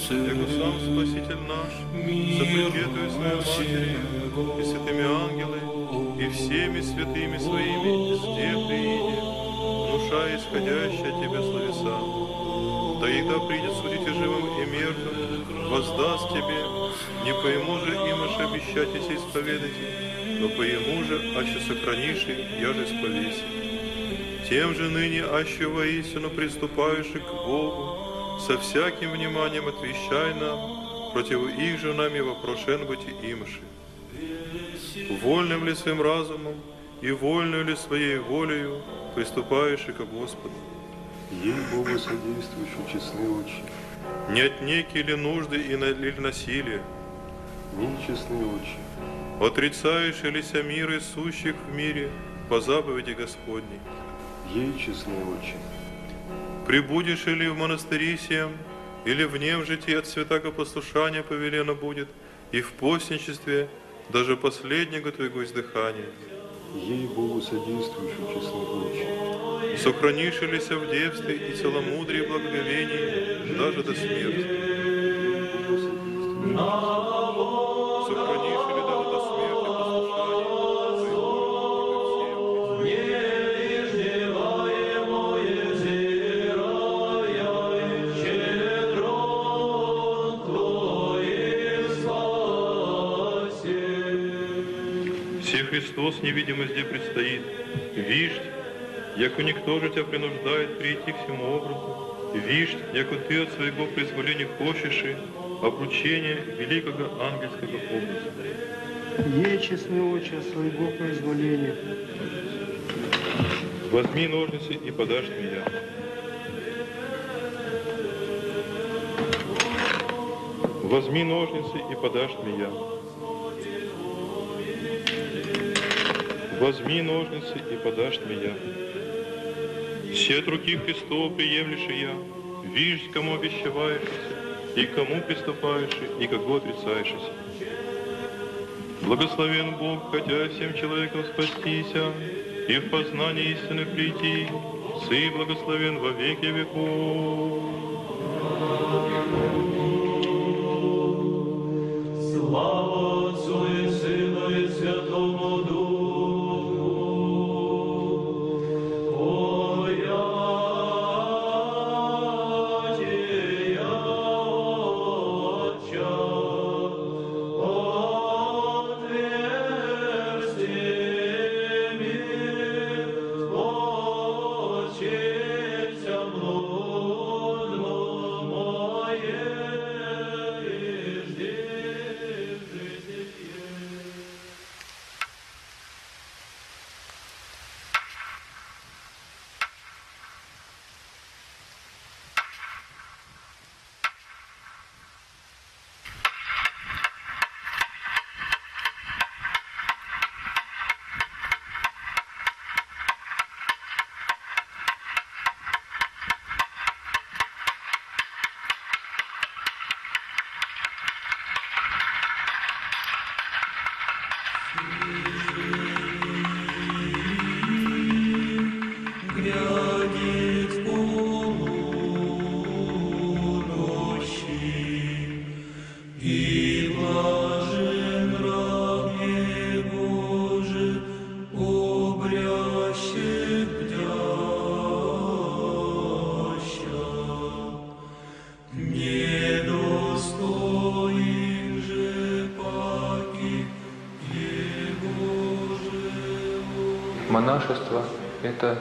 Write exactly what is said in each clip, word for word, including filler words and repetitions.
яко сам Спаситель наш, соприкетуя своей Матери и святыми ангелами, и всеми святыми своими, везде прииди, внушая исходящие от Тебя словеса. Да и да придет судить и живым, и мертвым, воздаст Тебе, не пойму же имаше обещать и исповедати, но пойму же, аще сохраниши, я же сповеси. Тем же ныне, аще воистину приступаешь к Богу, со всяким вниманием отвещай нам, против их же нами вопрошен быть имши. Вольным ли своим разумом и вольную ли своей волею приступаешь ко Господу? Ей-богу содействуешь, честный отче. Не отнеки ли нужды и на, или насилие? Не честный отче. Отрицаешь ли ся миры сущих в мире по заповеди Господней? Ей честный отче. Прибудешь ли в монастыре сем, или в нем житии от святаго послушания повелено будет, и в постничестве даже последнего твоего издыхания? Ей-богу содействуешь, честный отче. Сохранишь ли ся в девстве и целомудрии и благоговении даже до смерти? Сохранишь ли даже до смерти послушание? Все Христос невидимый здесь предстоит. Вишь, яко никто же тебя принуждает прийти к всему образу. Вишь, яко ты от своего произволения хочешь и обручения великого ангельского образа. Ей, честный отче, своего произволения. Возьми ножницы и подашь меня. Возьми ножницы и подашь меня. Возьми ножницы и подашь меня. Все от руки Христова приемлешь и я, видишь, кому обещаваешься, и кому приступаешь, и кого отрицаешься. Благословен Бог, хотя всем человеком спастися, и в познание истины прийти, Сы благословен во веки веков. Слава Отцу и Сыну и Святому Духу. О, Яте, Отча, отверсти ми, очися блудно мое, и жди житие. Грядет полуночи, и блажен раб его же, обрящет бдяща. Недостоин же паки его же. Монашество – это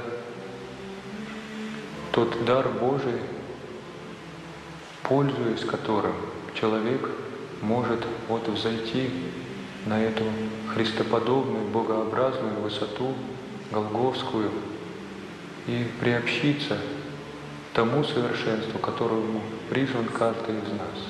тот дар Божий, пользуясь которым человек может вот взойти на эту христоподобную, богообразную высоту, голгофскую, и приобщиться тому совершенству, которому призван каждый из нас.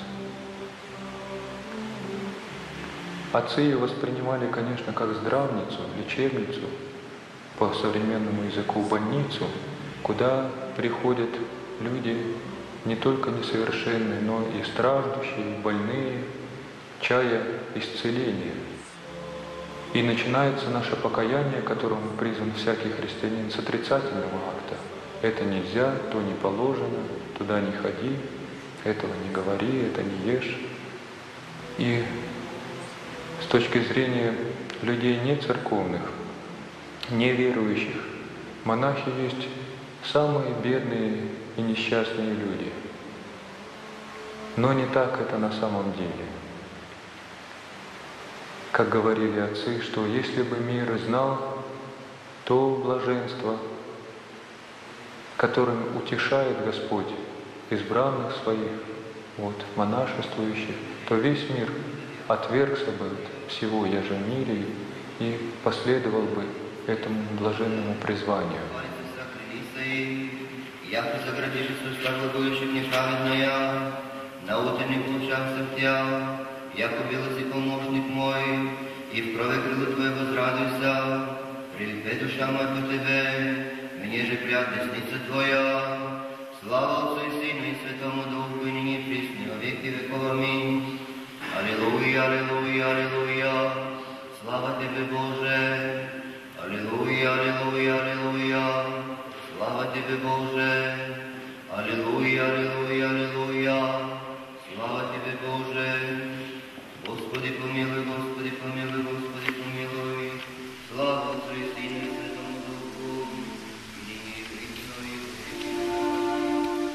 Отцы ее воспринимали, конечно, как здравницу, лечебницу, по современному языку больницу, куда приходят люди не только несовершенные, но и страждущие, и больные, чая исцеления. И начинается наше покаяние, которому призван всякий христианин, с отрицательного акта. Это нельзя, то не положено, туда не ходи. этого не говори, это не ешь. И с точки зрения людей не церковных, неверующих, монахи есть самые бедные и несчастные люди. Но не так это на самом деле. Как говорили отцы, что если бы мир знал то блаженство, которым утешает Господь избранных своих, вот, монашествующих, то весь мир отвергся бы от всего яжемирия и последовал бы этому блаженному призванию. Яко заградишься славогующих неправедная, на утренних лучах сортя, яко белый помощник мой, и в крови крылу Твое возрадуйся, прилипе душа моя по Тебе, мне же пряд десница Твоя. Слава Отцу и Сыну и Святому Духу, и ныне и присно, во веки веков. Аминь. Аллилуйя, аллилуйя, аллилуйя. Слава Тебе, Боже. Аллилуйя, аллилуйя, аллилуйя. Слава Тебе, Боже. Аллилуйя, аллилуйя, аллилуйя. Слава Тебе, Боже. Господи помилуй, Господи помилуй, Господи помилуй. Слава Отцу и Сыну и Святому Духу, и ныне и присно, и во веки веков.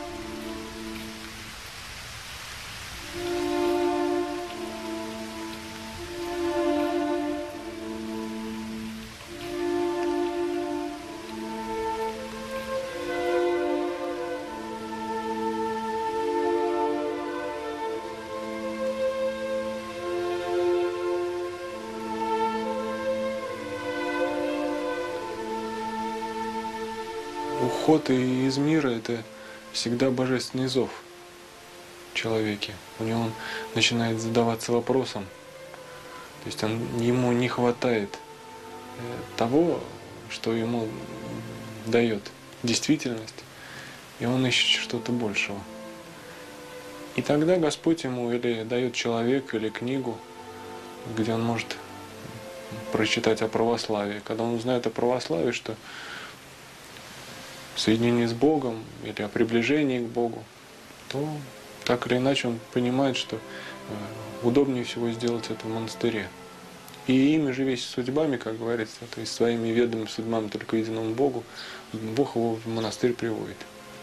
Уход из мира – это всегда божественный зов в человеке. У него он начинает задаваться вопросом. То есть он, ему не хватает того, что ему дает действительность, и он ищет что-то большего. И тогда Господь ему или дает человека, или книгу, где он может прочитать о православии. Когда он узнает о православии, что соединение с Богом или о приближении к Богу, то так или иначе он понимает, что удобнее всего сделать это в монастыре. И ими же весь судьбами, как говорится, то есть своими ведомыми судьбами только единому Богу, Бог его в монастырь приводит.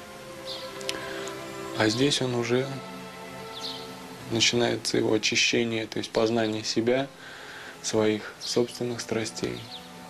А здесь он уже начинается его очищение, то есть познание себя, своих собственных страстей.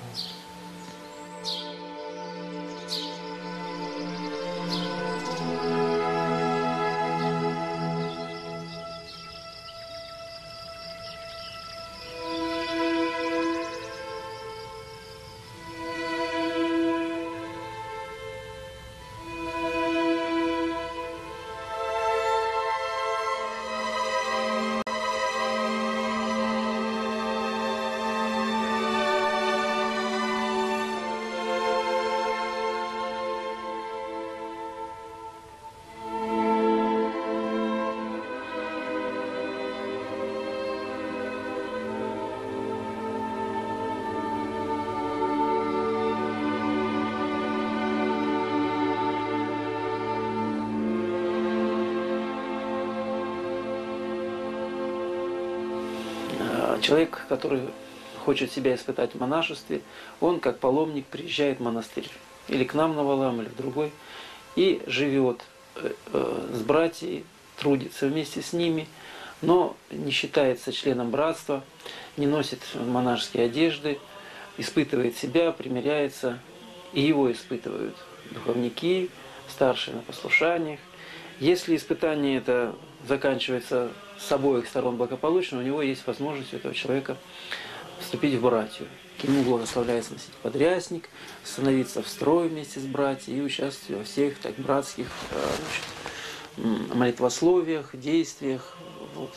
Человек, который хочет себя испытать в монашестве, он как паломник приезжает в монастырь, или к нам на Валаам, или в другой, и живет с братьями, трудится вместе с ними, но не считается членом братства, не носит монашеские одежды, испытывает себя, примиряется, и его испытывают духовники, старшие на послушаниях. Если испытание это заканчивается с обоих сторон благополучно, у него есть возможность у этого человека вступить в братью. Ему благословляется носить подрясник, становиться в строй вместе с братьями и участвовать во всех так братских значит, молитвословиях, действиях. Вот.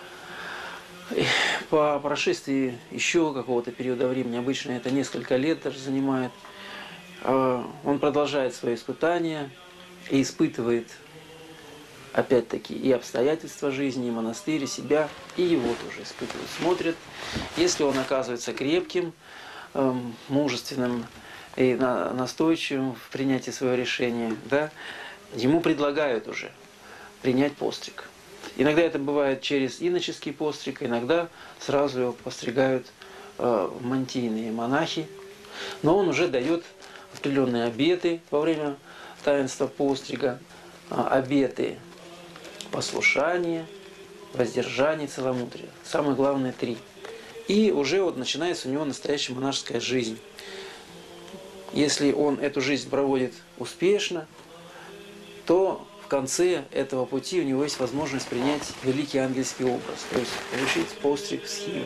По прошествии еще какого-то периода времени, обычно это несколько лет даже занимает, он продолжает свои испытания и испытывает опять-таки и обстоятельства жизни, и монастырь, и себя, и его тоже испытывают, смотрят. Если он оказывается крепким, мужественным и настойчивым в принятии своего решения, да, ему предлагают уже принять постриг. Иногда это бывает через иноческий постриг, иногда сразу его постригают э, мантийные монахи. Но он уже дает определенные обеты во время таинства пострига, э, обеты послушания, воздержания, целомудрия. Самое главное три. И уже вот начинается у него настоящая монашеская жизнь. Если он эту жизнь проводит успешно, то в конце этого пути у него есть возможность принять великий ангельский образ, то есть получить постриг в схиму.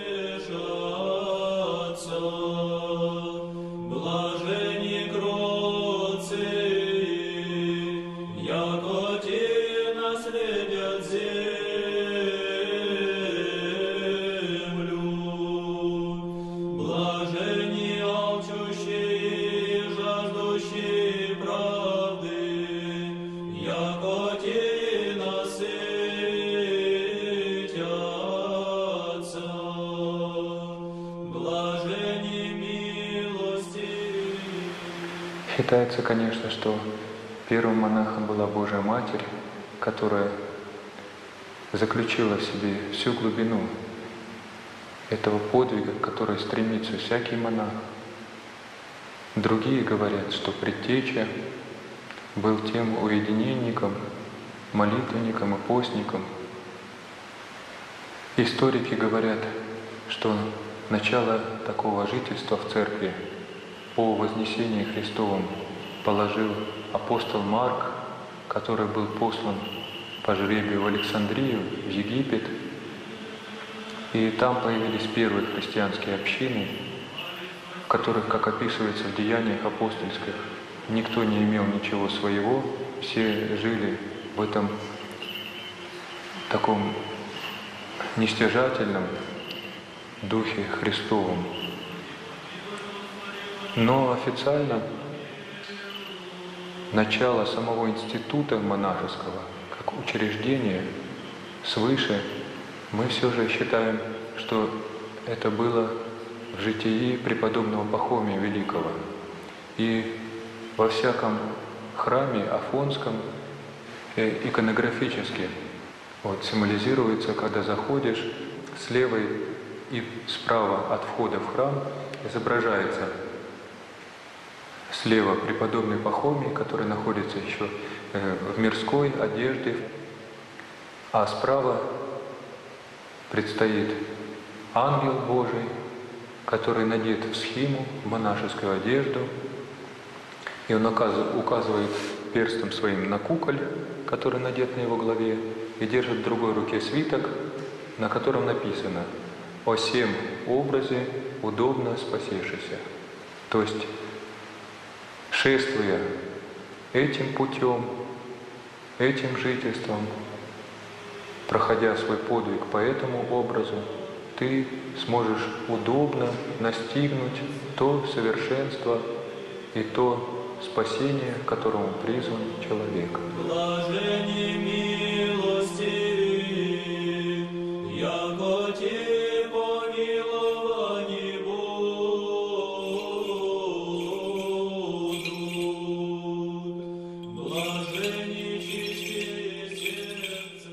Считается, конечно, что первым монахом была Божья Матерь, которая заключила в себе всю глубину этого подвига, к которой стремится всякий монах. Другие говорят, что предтеча был тем уединенником, молитвенником и постником. Историки говорят, что начало такого жительства в церкви по Вознесении Христовом положил апостол Марк, который был послан по жребию в Александрию, в Египет. И там появились первые христианские общины, в которых, как описывается в Деяниях апостольских, никто не имел ничего своего, все жили в этом таком нестяжательном Духе Христовом. Но официально начало самого института монашеского, как учреждения свыше, мы все же считаем, что это было в житии преподобного Пахомия Великого. И во всяком храме Афонском иконографически вот, символизируется, когда заходишь, с левой и справа от входа в храм изображается слева преподобный Пахомий, который находится еще в мирской одежде, а справа предстоит ангел Божий, который надет в схиму, в монашескую одежду, и он указывает перстом своим на куколь, который надет на его голове, и держит в другой руке свиток, на котором написано «О сем образе удобно спасешися». То есть, шествуя этим путем, этим жительством, проходя свой подвиг по этому образу, ты сможешь удобно настигнуть то совершенство и то спасение, к которому призван человек. Блаженни милостивы, яко те помиловани будут. Блаженни чистые сердце.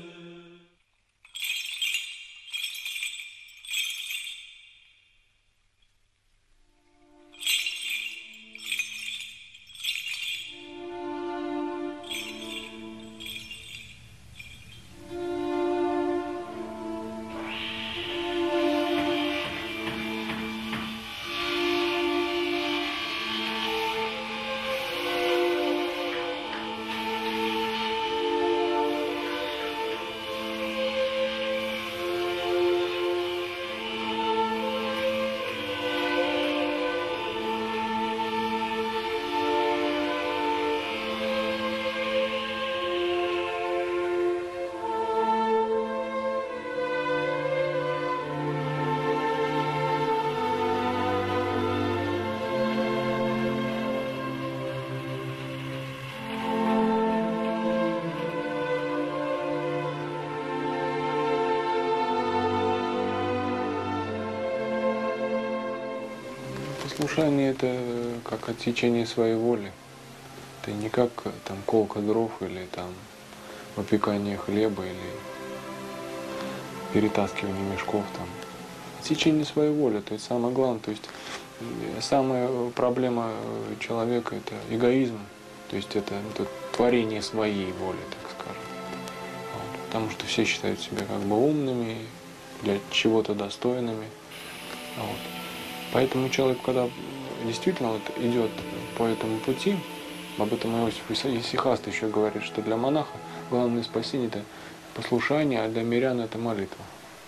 Послушание — это как отсечение своей воли. Это не как там колка дров или там выпекание хлеба или перетаскивание мешков там. Течение своей воли, то есть самое главное, то есть самая проблема человека это эгоизм, то есть это, это творение своей воли, так скажем. Вот. Потому что все считают себя как бы умными, для чего-то достойными. Вот. Поэтому человек, когда действительно вот идет по этому пути, об этом Иосиф Исихаст еще говорит, что для монаха главное спасение это послушание, а для мирян это молитва.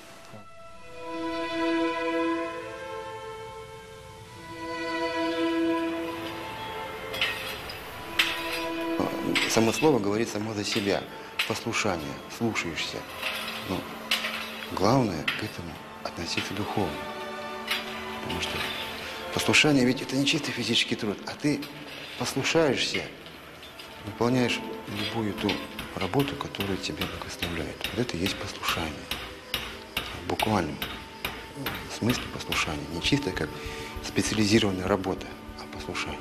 Само слово говорит само за себя. Послушание, слушаешься. Но главное к этому относиться духовно. Потому что послушание ведь это не чисто физический труд, а ты послушаешься, выполняешь любую ту работу, которая тебя благословляет. Вот это и есть послушание. В буквальном смысле послушание. Не чисто как специализированная работа, а послушание.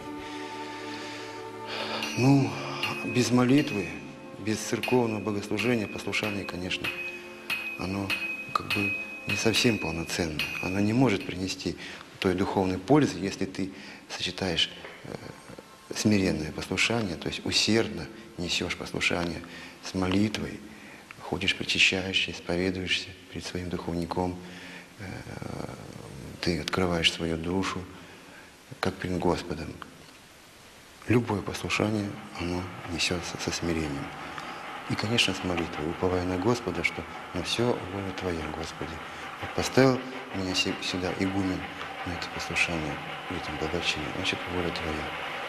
Ну, без молитвы, без церковного богослужения, послушание, конечно, оно как бы не совсем полноценно. Оно не может принести той духовной пользы, если ты сочетаешь э, смиренное послушание, то есть усердно несешь послушание с молитвой, ходишь причащаешься, исповедуешься перед своим духовником, э, ты открываешь свою душу, как перед Господом. Любое послушание, оно несется со смирением. И, конечно, с молитвой, уповая на Господа, что на все воля Твоя, Господи. Вот поставил меня сюда игумен на это послушание, в этом благочинии, значит, воля Твоя.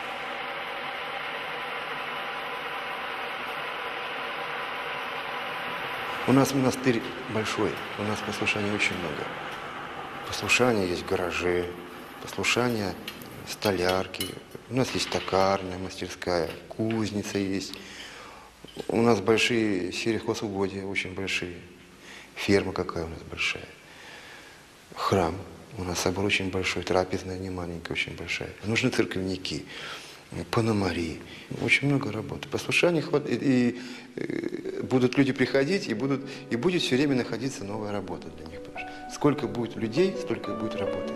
У нас монастырь большой, у нас послушаний очень много. Послушания есть в гараже, послушания столярки, у нас есть токарная мастерская, кузница есть. У нас большие сельхозугодья, очень большие. Ферма какая у нас большая. Храм. У нас собор очень большой, трапезная не маленькая, очень большая. Нужны церковники, пономари. Очень много работы. Послушания хватает, и, и будут люди приходить, и, будут, и будет все время находиться новая работа для них. Потому что сколько будет людей, столько будет работы.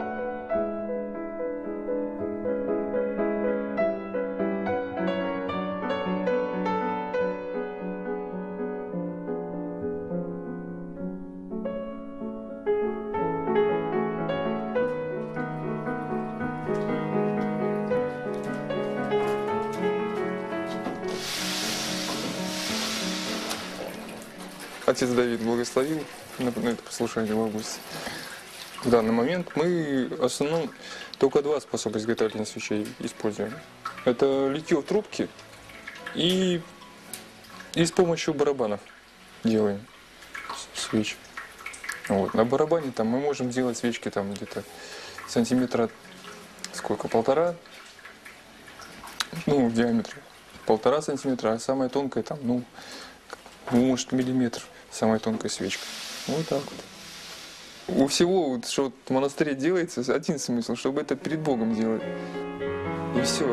Отец Давид благословил на, на это послушание в августе. В данный момент мы в основном только два способа изготовления свечей используем. Это литье в трубке и, и с помощью барабанов делаем свечи. Вот. На барабане там мы можем делать свечки там где-то сантиметра сколько, полтора, ну в диаметре полтора сантиметра, а самая тонкая там, ну, может миллиметр. Самая тонкая свечка. Вот так вот. У всего, вот, что вот в монастыре делается, один смысл, чтобы это перед Богом делать. И все.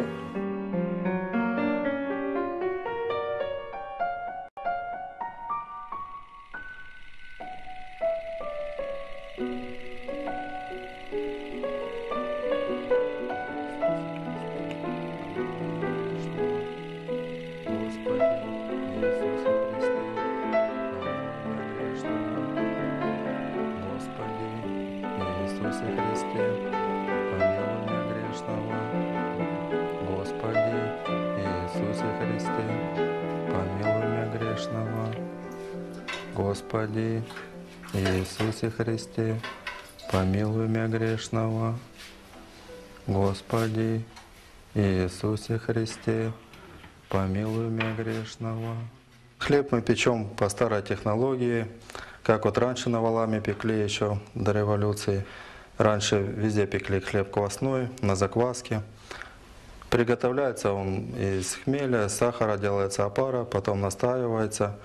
Господи Иисусе Христе, помилуй меня грешного. Господи Иисусе Христе, помилуй меня грешного. Хлеб мы печем по старой технологии, как вот раньше на Валааме пекли еще до революции. Раньше везде пекли хлеб квасной, на закваске. Приготовляется он из хмеля, сахара, делается опара, потом настаивается.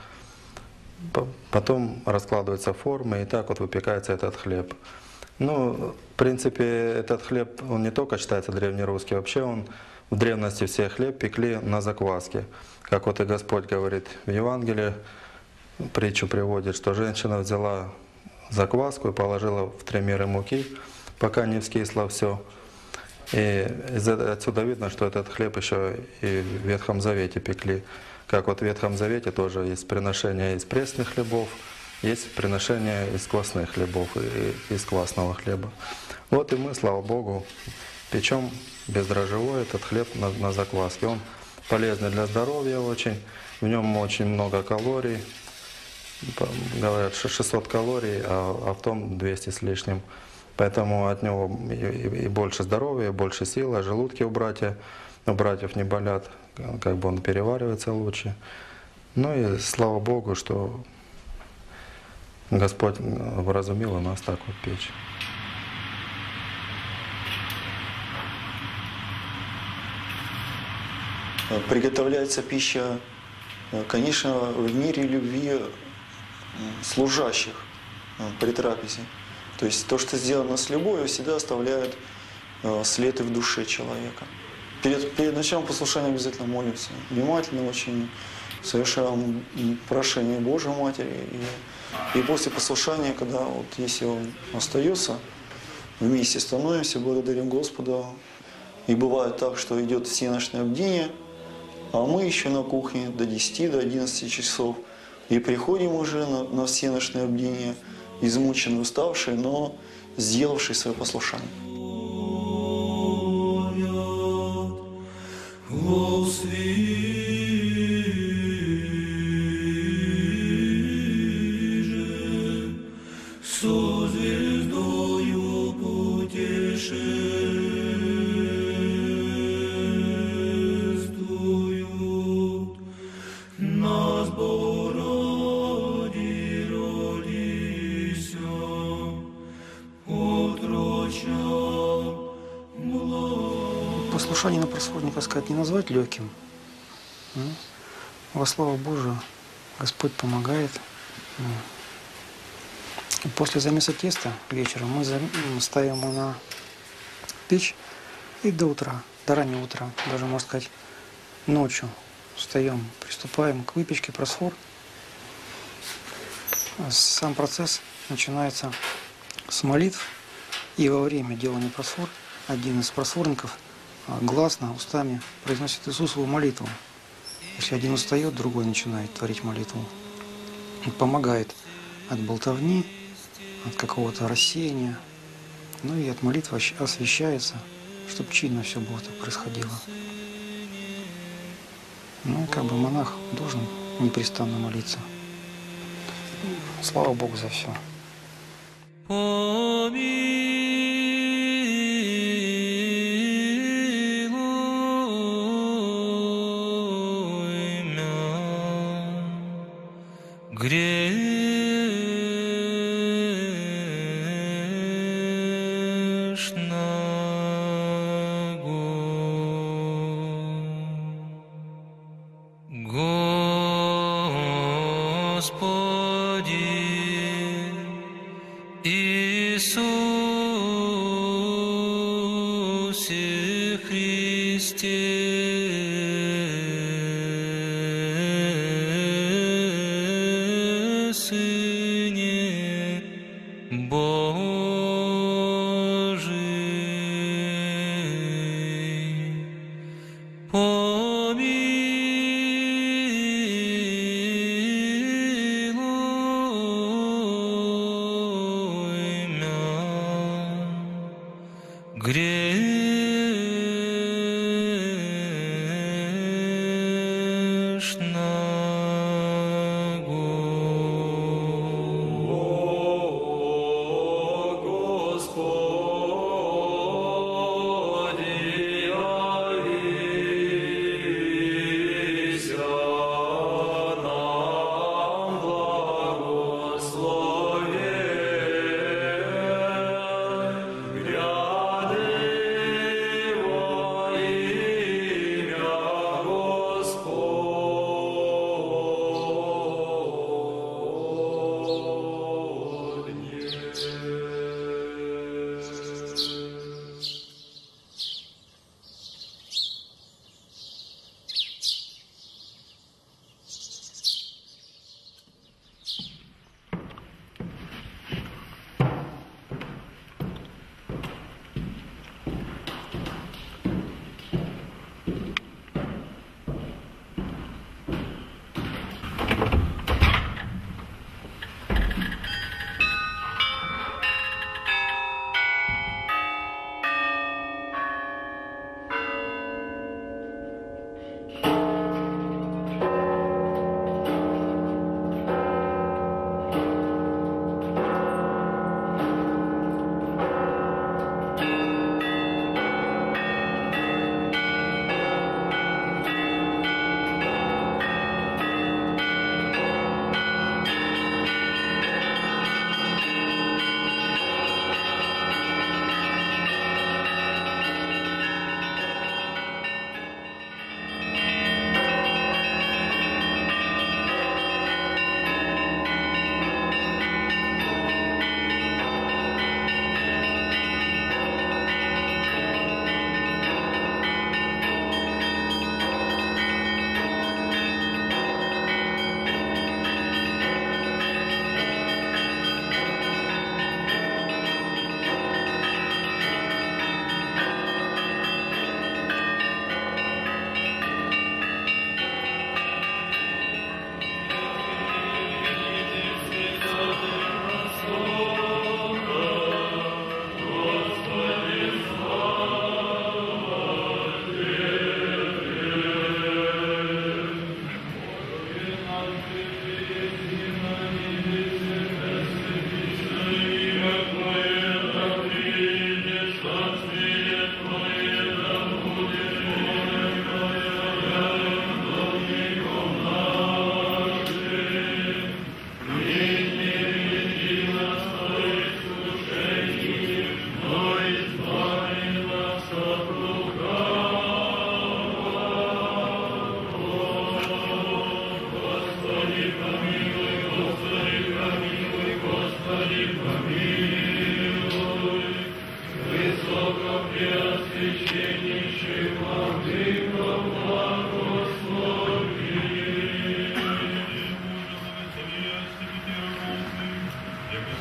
Потом раскладываются формы, и так вот выпекается этот хлеб. Ну, в принципе, этот хлеб, он не только считается древнерусский, вообще он в древности все хлеб пекли на закваске. Как вот и Господь говорит в Евангелии, притчу приводит, что женщина взяла закваску и положила в три меры муки, пока не вскисло все. И отсюда видно, что этот хлеб еще и в Ветхом Завете пекли. Как вот в Ветхом Завете тоже есть приношение из пресных хлебов, есть приношение из квасных хлебов, и из квасного хлеба. Вот и мы, слава Богу, печем бездрожжевой этот хлеб на, на закваске. Он полезный для здоровья очень, в нем очень много калорий. Говорят, шестьсот калорий, а, а в том двести с лишним. Поэтому от него и, и больше здоровья, и больше силы, а желудки у братьев, у братьев не болят, как бы он переваривается лучше. Ну и слава Богу, что Господь вразумил и нас так вот печь. Приготовляется пища, конечно, в мире любви служащих при трапезе. То есть то, что сделано с любовью, всегда оставляет след и в душе человека. Перед, перед началом послушания обязательно молимся. Внимательно очень совершаем прошение Божьей Матери. И, и после послушания, когда вот если он остается, вместе становимся, благодарим Господа. И бывает так, что идет всеночное бдение, а мы еще на кухне до десяти, до одиннадцати часов. И приходим уже на, на всеночное бдение, измученные, уставшие, но сделавшие свое послушание. Послушание на просводника, сказать, не назвать легким. Во славу Божию Господь помогает. После замеса теста вечером мы ставим его на печь и до утра, до раннего утра, даже, можно сказать, ночью встаем, приступаем к выпечке просфор. Сам процесс начинается с молитв, и во время делания просфор один из просфорников гласно, устами произносит Иисусову молитву. Если один устает, другой начинает творить молитву. Он помогает от болтовни, от какого-то рассеяния, ну и от молитвы освещается, чтобы чинно все было так происходило. Ну, как бы монах должен непрестанно молиться. Слава Богу за все. Гряды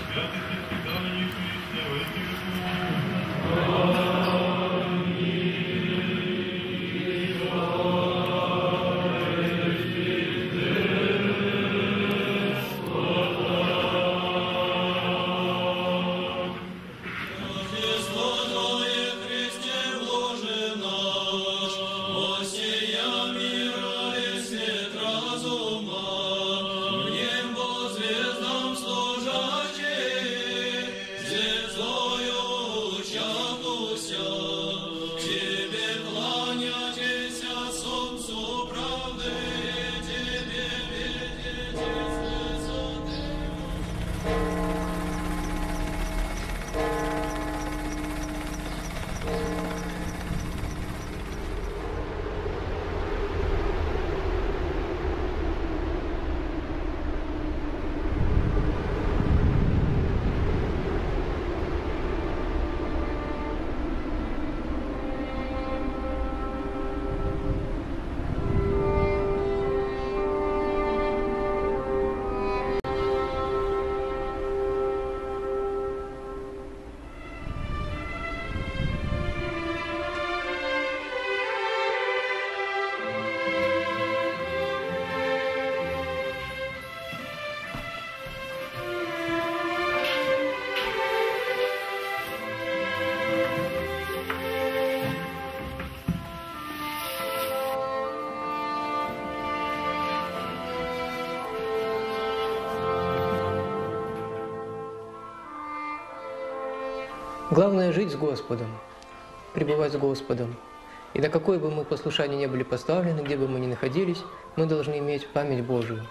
Главное жить с Господом, пребывать с Господом. И на какое бы мы послушание не были поставлены, где бы мы ни находились, мы должны иметь память Божию.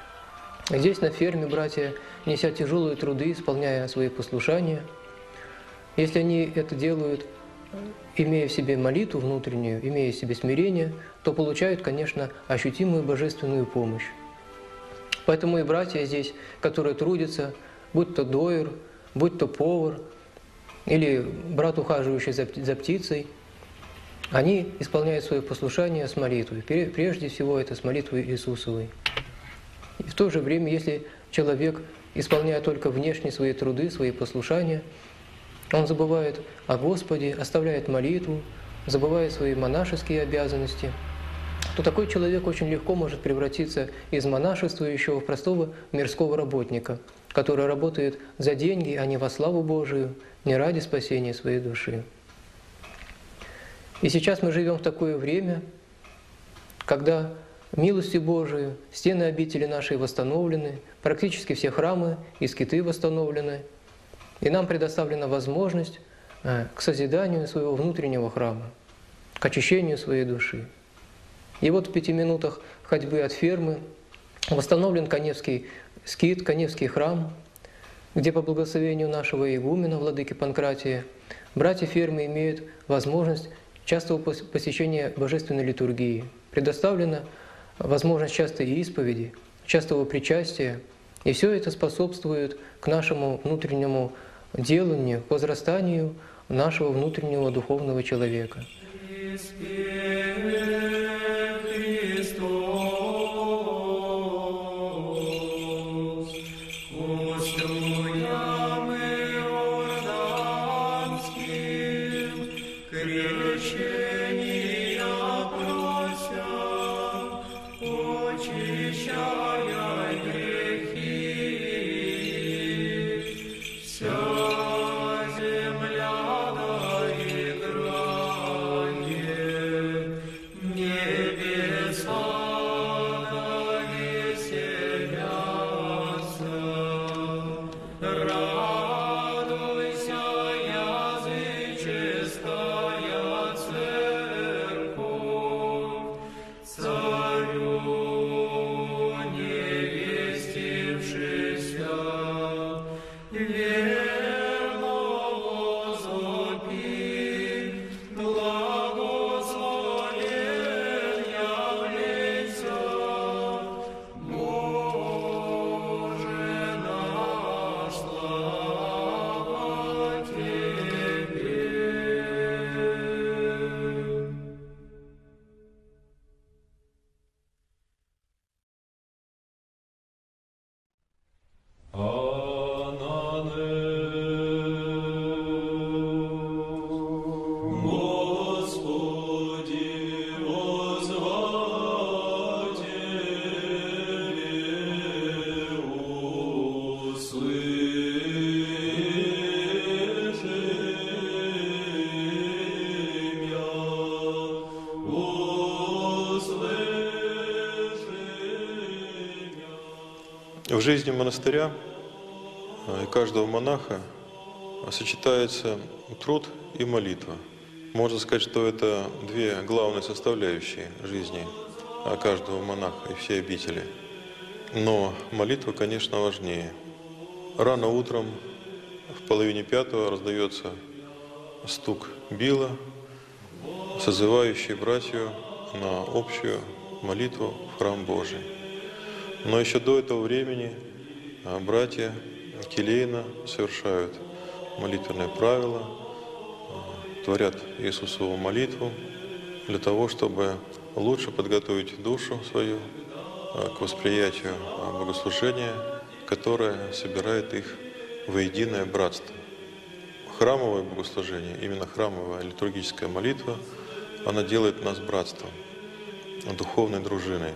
Здесь на ферме братья, неся тяжелые труды, исполняя свои послушания, если они это делают, имея в себе молитву внутреннюю, имея в себе смирение, то получают, конечно, ощутимую божественную помощь. Поэтому и братья здесь, которые трудятся, будь то доер, будь то повар, или брат, ухаживающий за, за птицей, они исполняют свое послушание с молитвой. Прежде всего это с молитвой Иисусовой. И в то же время, если человек, исполняя только внешние свои труды, свои послушания, он забывает о Господе, оставляет молитву, забывает свои монашеские обязанности, то такой человек очень легко может превратиться из монашествующего в простого мирского работника, который работает за деньги, а не во славу Божию, не ради спасения своей души. И сейчас мы живем в такое время, когда милостью Божией стены обители нашей восстановлены, практически все храмы и скиты восстановлены, и нам предоставлена возможность к созиданию своего внутреннего храма, к очищению своей души. И вот в пяти минутах ходьбы от фермы восстановлен Каневский скит, Каневский храм, где по благословению нашего игумена, владыки Панкратия, братья фермы имеют возможность частого посещения божественной литургии. Предоставлена возможность частой исповеди, частого причастия, и все это способствует к нашему внутреннему деланию, к возрастанию нашего внутреннего духовного человека. Земля да играет. жизни монастыря и каждого монаха сочетается труд и молитва. Можно сказать, что это две главные составляющие жизни каждого монаха и всей обители. Но молитва, конечно, важнее. Рано утром, в половине пятого, раздается стук била, созывающий братью на общую молитву в храм Божий. Но еще до этого времени братья келейно совершают молитвенное правило, творят Иисусову молитву для того, чтобы лучше подготовить душу свою к восприятию богослужения, которое собирает их во единое братство. Храмовое богослужение, именно храмовая литургическая молитва, она делает нас братством, духовной дружиной.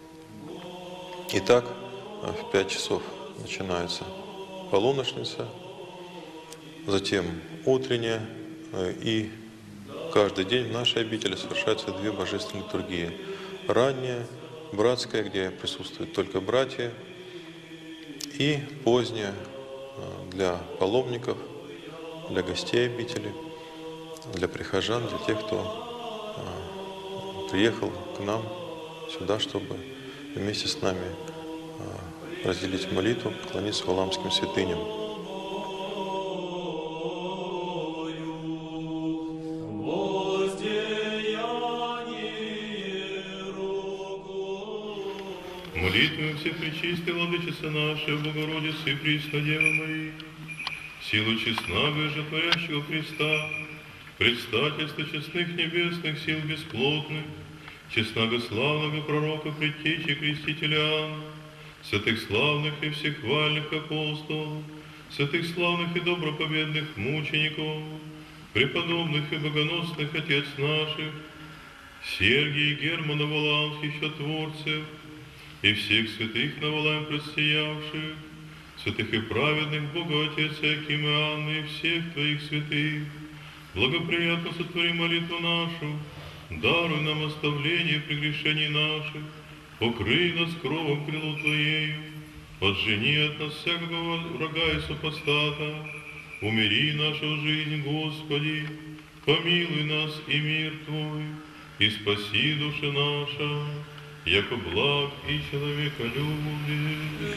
Итак, в пять часов начинается полуношница, затем утренняя, и каждый день в нашей обители совершаются две божественные литургии. Ранняя, братская, где присутствуют только братья, и поздняя для паломников, для гостей обители, для прихожан, для тех, кто приехал к нам сюда, чтобы вместе с нами разделить молитву, поклониться валамским святыням. Молитвы Всепречистой Владычицы нашей, Богородицы и Пресной Девы Марии, силу честного и животворящего Христа, предстательство честных небесных сил бесплотных, честного славного пророка, предтечи крестителя Иоанна, святых славных и всехвальных апостолов, святых славных и добропобедных мучеников, преподобных и богоносных отец наших, Сергия и Германа Валаамских чудотворцев, и всех святых на Валаам предстоявших, святых и праведных Бога Отец Иаким и Анны, и всех Твоих святых, благоприятно сотвори молитву нашу, даруй нам оставление прегрешений наших, покрый нас кровом крылу Твоею, отжени от нас всякого врага и супостата, умири нашу жизнь, Господи, помилуй нас и мир Твой, и спаси души наша, яко благ и человеколюбие.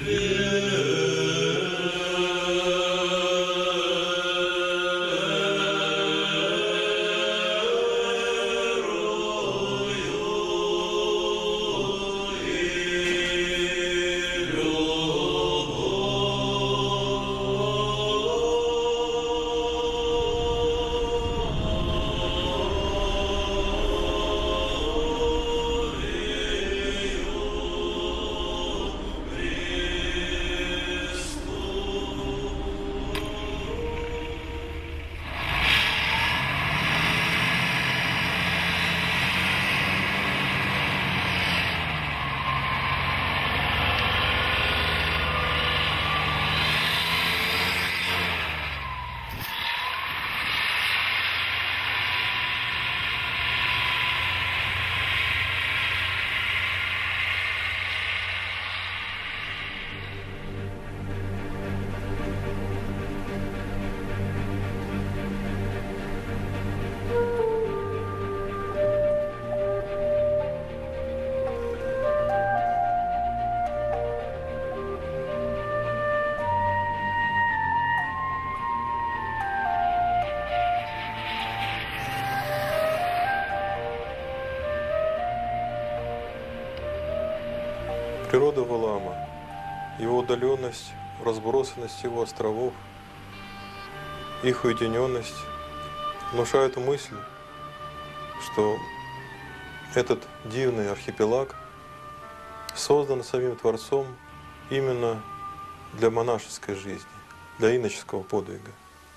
Природа Валаама, его удаленность, разбросанность его островов, их уединенность внушают мысль, что этот дивный архипелаг создан самим Творцом именно для монашеской жизни, для иноческого подвига.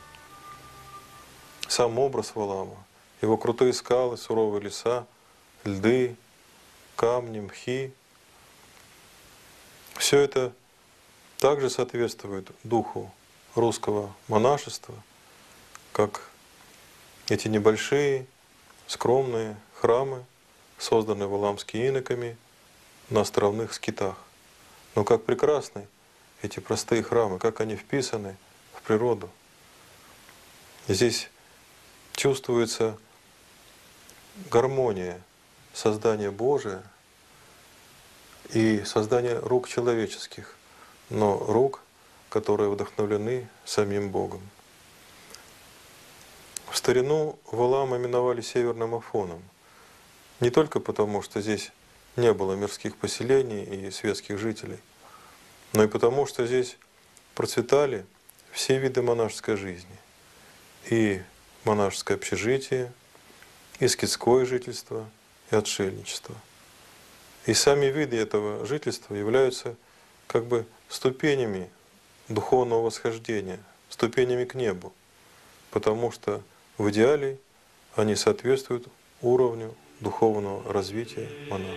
Сам образ Валаама, его крутые скалы, суровые леса, льды, камни, мхи, все это также соответствует духу русского монашества, как эти небольшие, скромные храмы, созданные валаамскими иноками на островных скитах. Но как прекрасны эти простые храмы, как они вписаны в природу. Здесь чувствуется гармония создания Божия и создания рук человеческих, но рук, которые вдохновлены самим Богом. В старину Валаам именовали Северным Афоном, не только потому, что здесь не было мирских поселений и светских жителей, но и потому, что здесь процветали все виды монашеской жизни. И монашеское общежитие, и скитское жительство, и отшельничество. И сами виды этого жительства являются как бы ступенями духовного восхождения, ступенями к небу, потому что в идеале они соответствуют уровню духовного развития монаха.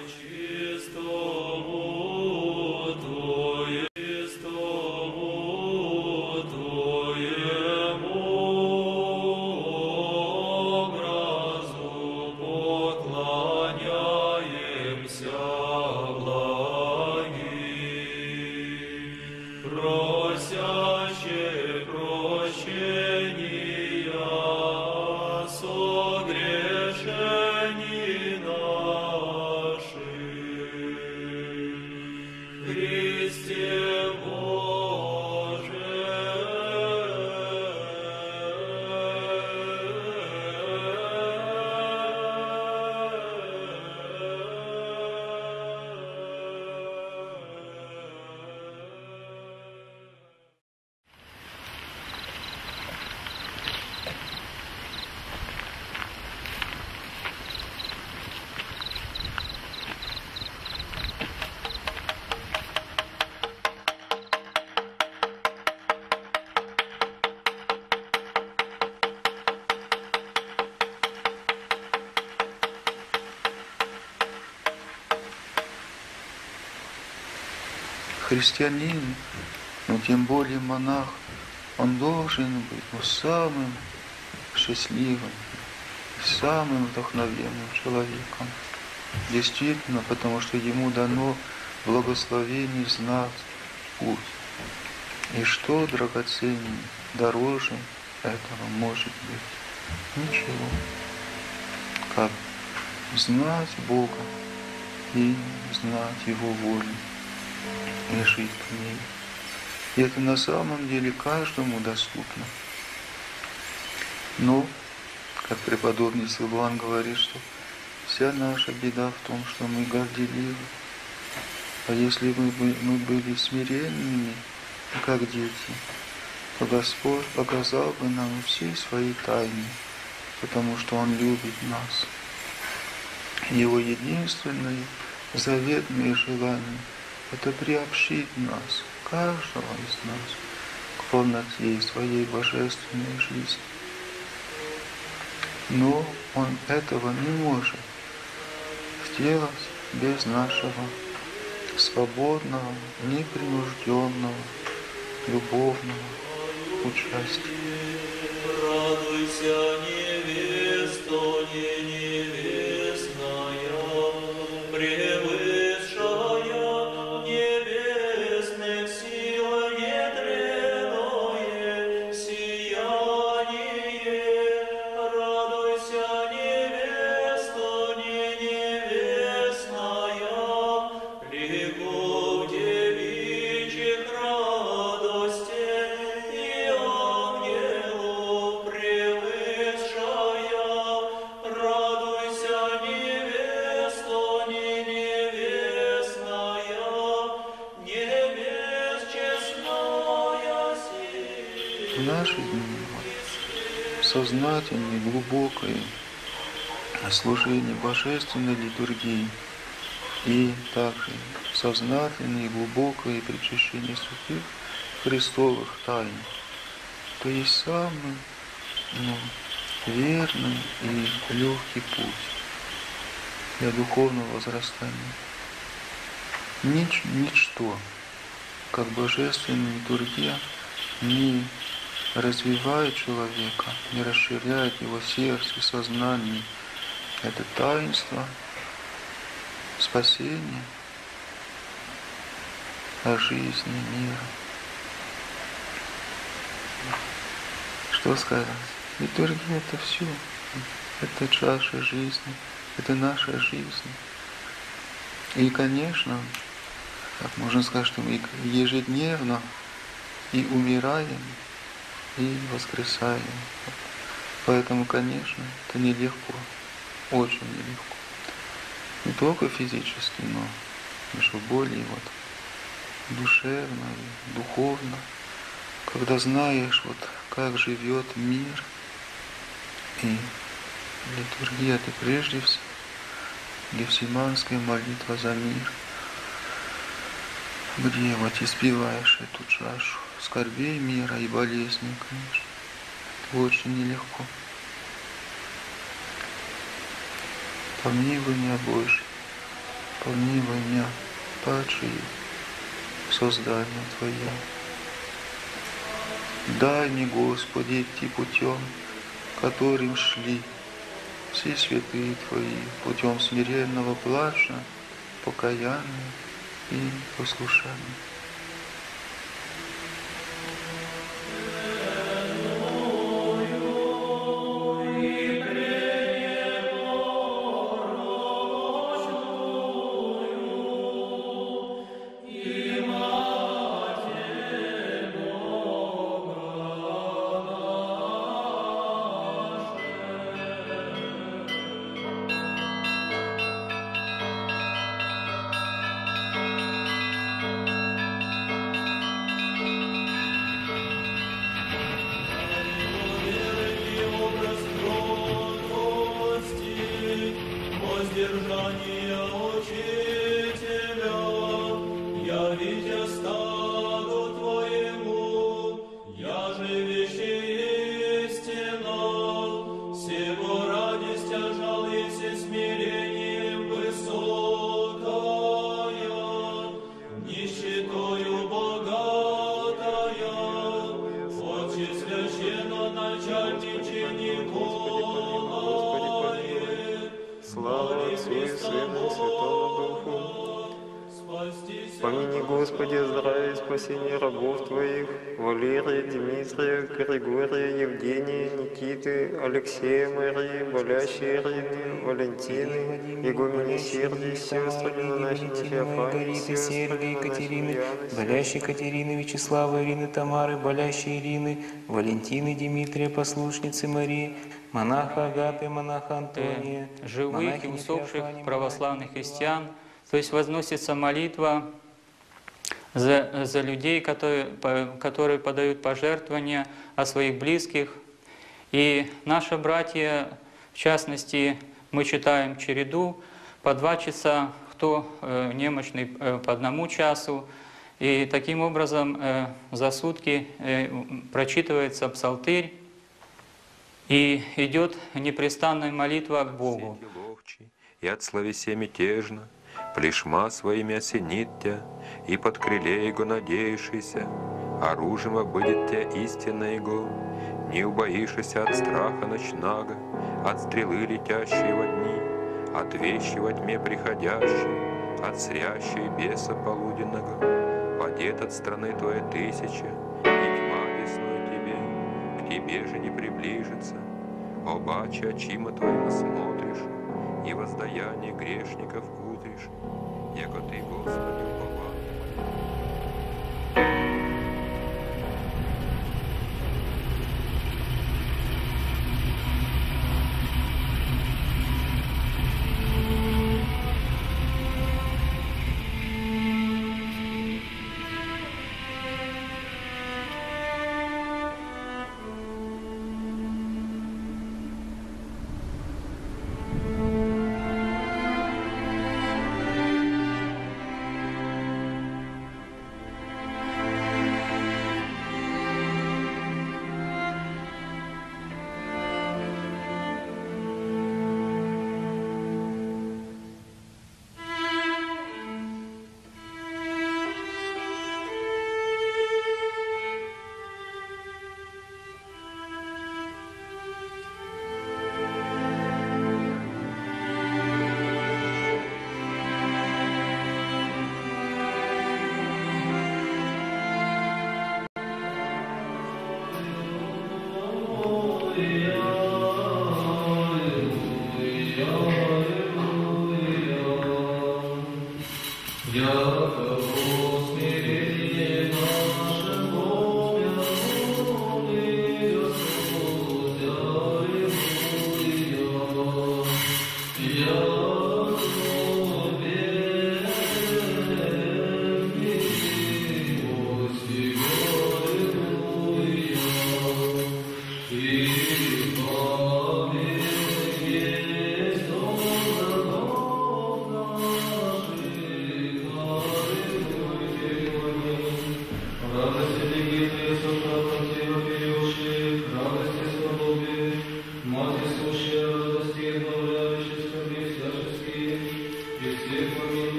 Христианин, но тем более монах, он должен быть ну, самым счастливым, самым вдохновенным человеком. Действительно, потому что ему дано благословение знать путь. И что драгоценнее, дороже этого может быть? Ничего. Как знать Бога и знать Его волю. И жить по ней. И это на самом деле каждому доступно. Но, как преподобный Силуан говорит, что вся наша беда в том, что мы горделивы. А если бы мы были смиренными, как дети, то Господь показал бы нам все свои тайны, потому что Он любит нас. Его единственное заветное желание — это приобщить нас, каждого из нас, к полноте своей божественной жизни. Но Он этого не может сделать без нашего свободного, непринужденного, любовного участия. Радуйся, невесто, не невестная, превысшая небесных сил ядреное сияние. Радуйся, невесто, не невестная, ликуй девичьих радостей и ангелов превысшая. Радуйся, невесто, не невестная, небес честная сила. В наши дни сознательное, глубокое служение божественной литургии и также сознательное и глубокое причащение святых христовых тайн, то есть самый ну, верный и легкий путь для духовного возрастания. Нич, ничто, как божественная литургия, не развивает человека, не расширяет его сердце, сознание. Это таинство спасения, о жизни, мира. что сказать? Литургия — это все. Это чаша жизни, это наша жизнь. И, конечно, так можно сказать, что мы ежедневно и умираем, и воскресаем. Поэтому, конечно, это нелегко, очень нелегко. Не только физически, но еще более вот душевно и духовно. Когда знаешь, вот как живет мир, и литургия — это прежде всего гефсиманская молитва за мир, где вот испеваешь эту чашу скорбей мира и болезней, конечно. Это очень нелегко. Помилуй меня, Боже, помилуй меня, падшие, создание Твое. Дай мне, Господи, идти путем, которым шли все святые Твои, путем смиренного плача, покаяния и послушания. Помяни, Господи, здравие и спасение рабов Твоих, Валерия, Дмитрия, Григория, Евгения, Никиты, Алексея, Марии, болящей Ирины, Валентины, Игумени Сергия с сестрами, монахини Феофании с сестрами, Екатерины, болящей Катерины, Вячеслава, Ирины, Тамары, болящей Ирины, Валентины, Дмитрия, послушницы Марии, монаха Агапы, монаха Антония, живых и усопших православных христиан. То есть возносится молитва за, за людей, которые, которые подают пожертвования о своих близких. И наши братья, в частности, мы читаем череду по два часа, кто э, немощный э, по одному часу. И таким образом э, за сутки э, прочитывается псалтырь, и идет непрестанная молитва к Богу. И от словесе мятежно, плешма своими осенит тя, и под крыле Его надеющийся, оружием обыдет тя истинно Его, не убоишься от страха ночного, от стрелы летящей во дни, от вещи во тьме приходящей, от срящей беса полуденного, падет от страны твоей тысяча, и тьма весной тебе, к тебе же не приближится, обаче очима твоим смотришь, и воздаяние грешников узришь, яко ты, Господи, упование.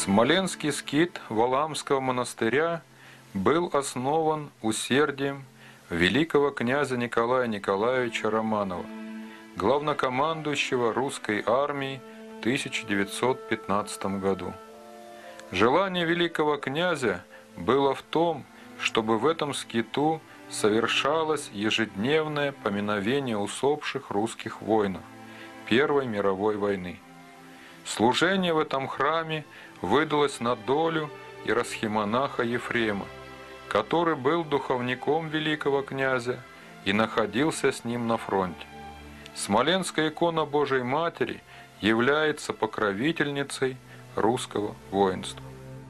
Смоленский скит Валаамского монастыря был основан усердием великого князя Николая Николаевича Романова, главнокомандующего русской армией в тысяча девятьсот пятнадцатом году. Желание великого князя было в том, чтобы в этом скиту совершалось ежедневное поминовение усопших русских воинов Первой мировой войны. Служение в этом храме выдалось на долю иеросхимонаха Ефрема, который был духовником великого князя и находился с ним на фронте. Смоленская икона Божией Матери является покровительницей русского воинства.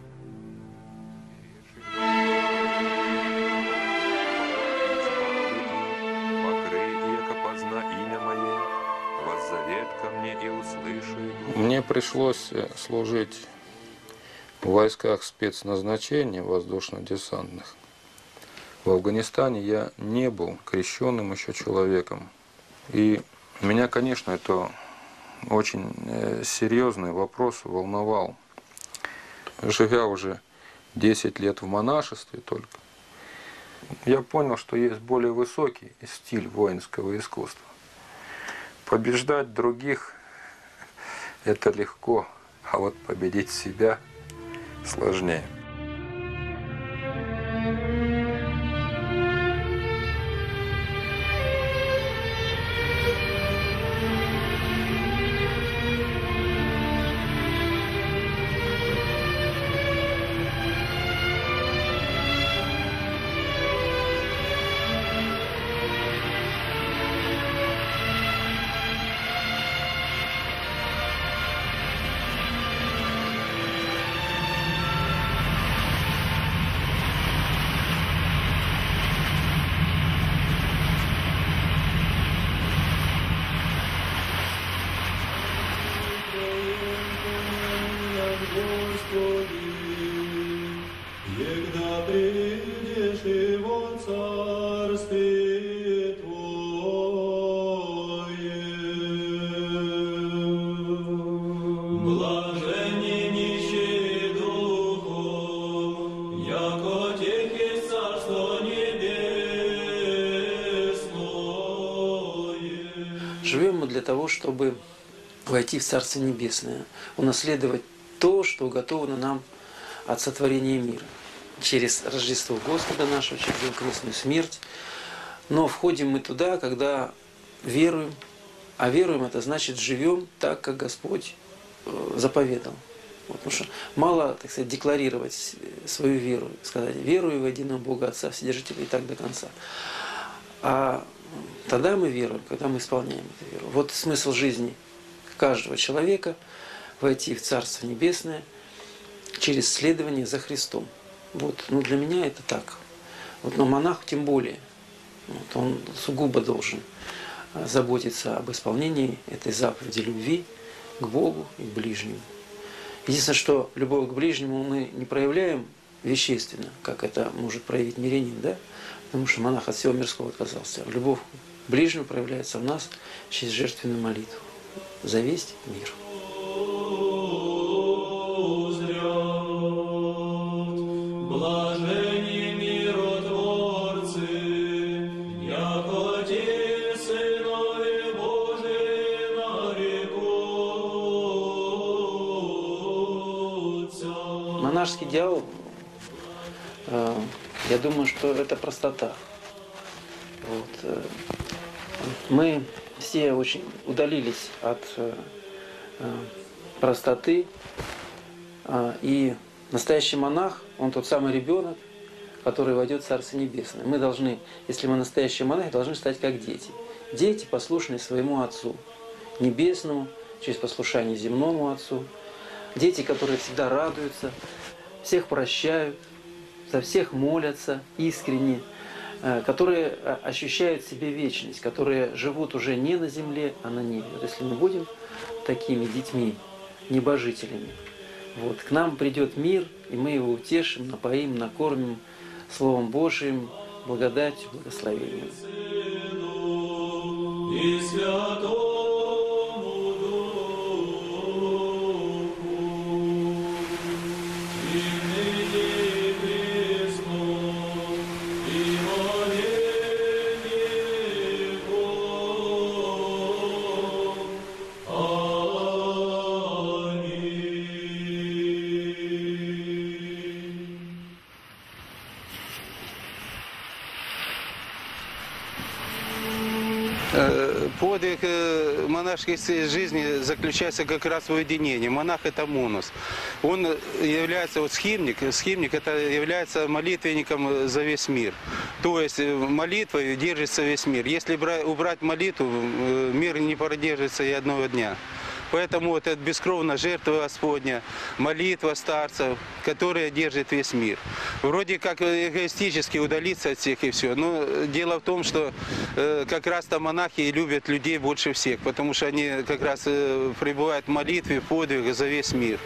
Мне пришлось служить в войсках спецназначения воздушно-десантных. В Афганистане я не был крещенным еще человеком. И меня, конечно, это очень серьезный вопрос волновал. Живя уже десять лет в монашестве только, я понял, что есть более высокий стиль воинского искусства. Побеждать других – это легко, а вот победить себя сложнее. Живем мы для того, чтобы войти в Царство Небесное, унаследовать то, что уготовано нам от сотворения мира, через Рождество Господа нашего, через Его крестную смерть. Но входим мы туда, когда веруем, а веруем это значит живем так, как Господь заповедал. Вот, потому что мало, так сказать, декларировать свою веру, сказать «верую в единого Бога Отца, Вседержителя» и так до конца. А тогда мы веруем, когда мы исполняем эту веру. Вот смысл жизни каждого человека – войти в Царство Небесное через следование за Христом. Вот, ну для меня это так. Вот, но монах тем более. Вот, он сугубо должен заботиться об исполнении этой заповеди любви к Богу и к ближнему. Единственное, что любовь к ближнему мы не проявляем вещественно, как это может проявить мирянин, да? Потому что монах от всего мирского отказался. Любовь к ближнему проявляется в нас через жертвенную молитву за весь мир. Монашеский идеал, я думаю, что это простота. Вот. Мы все очень удалились от простоты, и настоящий монах, он тот самый ребенок, который войдет в Царство Небесное. Мы должны, если мы настоящие монахи, должны стать как дети. Дети, послушные своему Отцу Небесному, через послушание земному Отцу. Дети, которые всегда радуются, всех прощают, за всех молятся искренне, которые ощущают в себе вечность, которые живут уже не на земле, а на небе. Вот если мы будем такими детьми, небожителями, вот, к нам придет мир, и мы его утешим, напоим, накормим Словом Божиим, благодатью, благословением. И святому Духу. Подвиг монашеской жизни заключается как раз в уединении. Монах – это монус. Он является, вот схимник, схимник это является молитвенником за весь мир. То есть молитвой держится весь мир. Если убрать молитву, мир не продержится и одного дня. Поэтому вот эта бескровная жертва Господня, молитва старцев, которая держит весь мир. Вроде как эгоистически удалиться от всех и все. Но дело в том, что э, как раз-то монахи и любят людей больше всех, потому что они как раз э, пребывают в молитве, в подвиге за весь мир.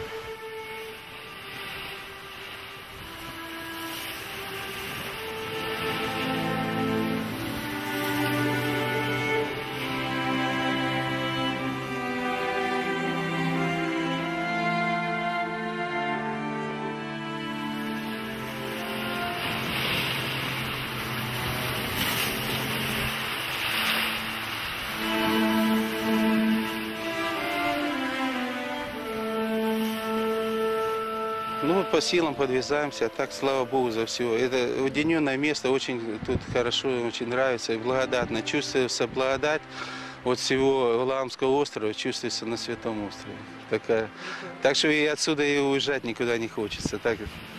Ну, по силам подвязаемся, а так, слава Богу, за все. Это уединенное место, очень тут хорошо, очень нравится и благодатно. Чувствуется благодать от всего Валаамского острова, чувствуется на Святом острове. Такая. Так что и отсюда и уезжать никуда не хочется. Так.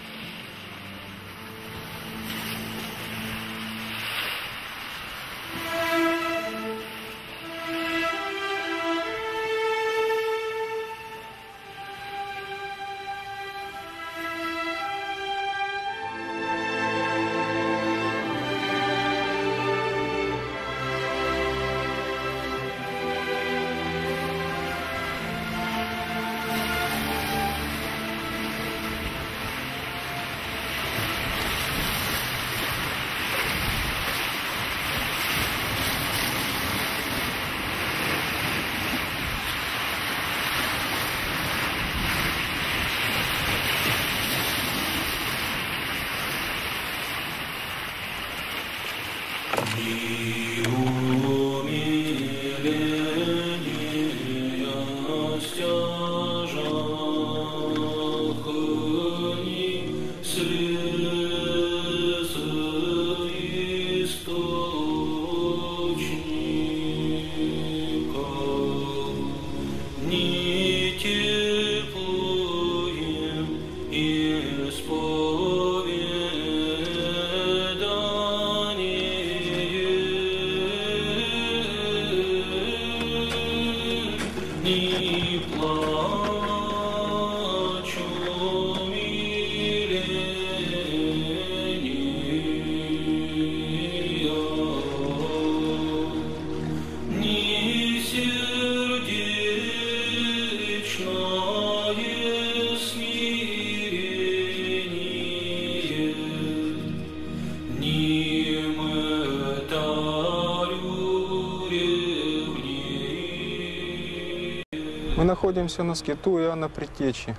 Мы находимся на скиту Иоанна Предтечи.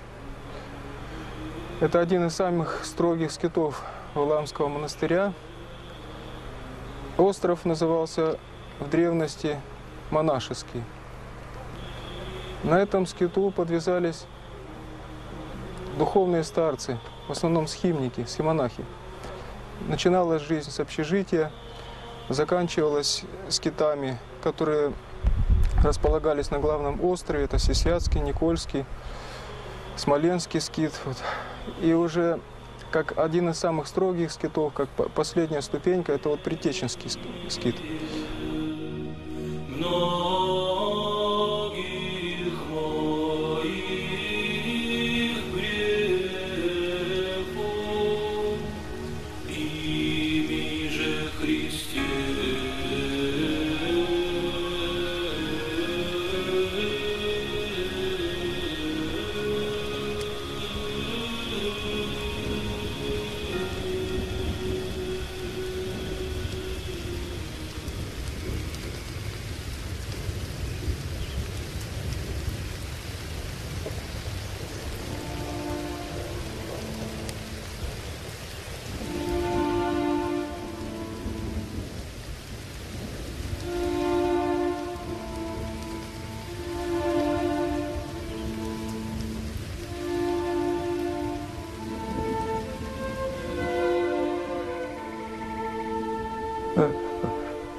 Это один из самых строгих скитов Валаамского монастыря. Остров назывался в древности монашеский. На этом скиту подвязались духовные старцы, в основном схимники, схимонахи. Начиналась жизнь с общежития, заканчивалась скитами, которые располагались на главном острове, это Сисятский, Никольский, Смоленский скит. Вот. И уже как один из самых строгих скитов, как последняя ступенька, это вот Предтеченский скит.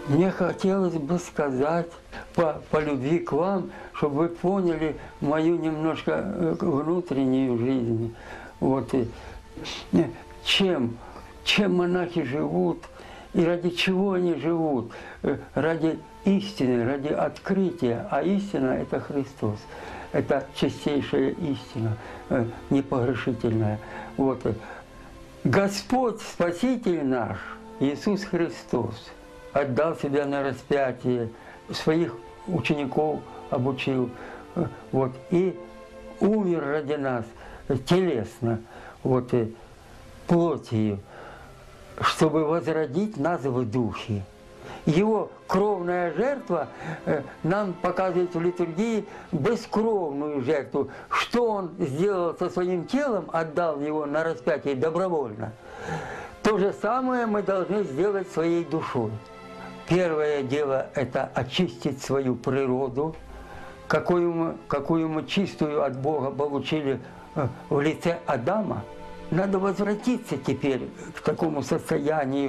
Мне хотелось бы сказать по, по любви к вам, чтобы вы поняли мою немножко внутреннюю жизнь. Вот. И чем, чем монахи живут и ради чего они живут? Ради истины, ради открытия. А истина – это Христос. Это чистейшая истина, непогрешительная. Вот. Господь, Спаситель наш, Иисус Христос, отдал себя на распятие, своих учеников обучил, вот, и умер ради нас телесно, вот, плотью, чтобы возродить нас в духе. Его кровная жертва нам показывает в литургии бескровную жертву. Что Он сделал со своим телом, отдал его на распятие добровольно. То же самое мы должны сделать своей душой. Первое дело – это очистить свою природу, какую мы, какую мы чистую от Бога получили в лице Адама. Надо возвратиться теперь к такому состоянию,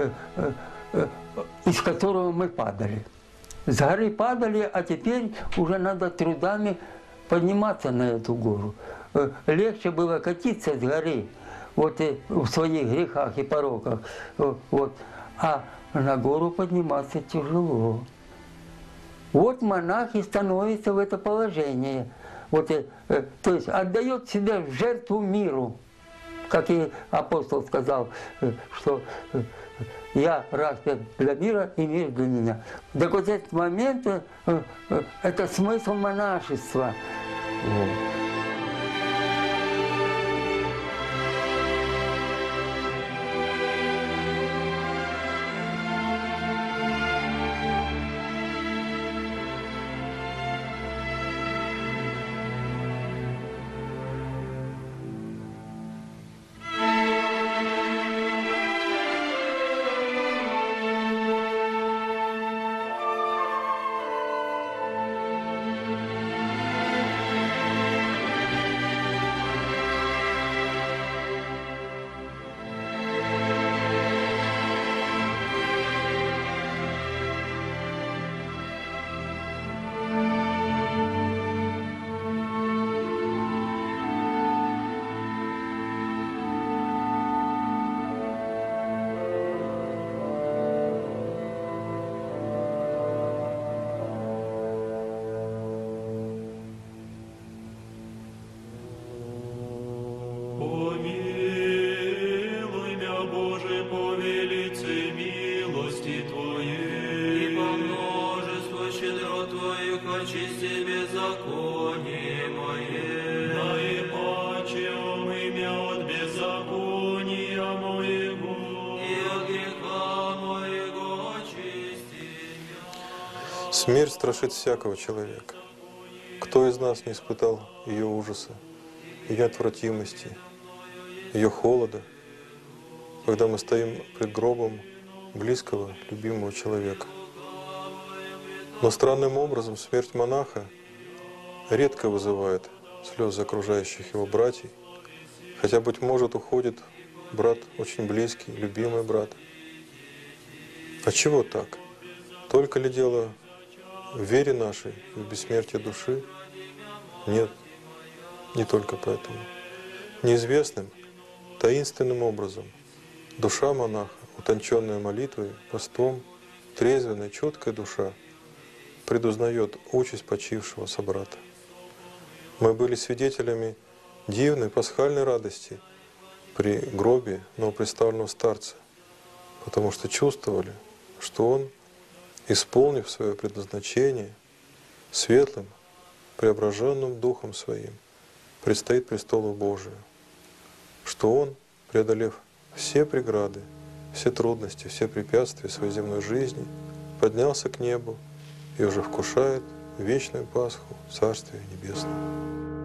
из которого мы падали. С горы падали, а теперь уже надо трудами подниматься на эту гору. Легче было катиться с горы, вот и в своих грехах и пороках, вот, а на гору подниматься тяжело. Вот монах и становится в это положение, вот, то есть отдает себя в жертву миру, как и апостол сказал, что я распят для мира и мир для меня. Так вот этот момент, это смысл монашества. Вот. Смерть страшит всякого человека. Кто из нас не испытал ее ужаса, ее отвратимости, ее холода, когда мы стоим пред гробом близкого, любимого человека? Но странным образом смерть монаха редко вызывает слезы окружающих его братьев, хотя, быть может, уходит брат очень близкий, любимый брат. А чего так? Только ли дело в вере нашей, в бессмертие души? Нет, не только поэтому. Неизвестным, таинственным образом душа монаха, утонченная молитвой, постом, трезвенная, чуткая душа, предузнает участь почившего собрата. Мы были свидетелями дивной пасхальной радости при гробе новоприставленного старца, потому что чувствовали, что он, исполнив свое предназначение, светлым, преображенным Духом Своим, предстоит престолу Божию, что он, преодолев все преграды, все трудности, все препятствия своей земной жизни, поднялся к небу и уже вкушает вечную Пасху в Царстве Небесном.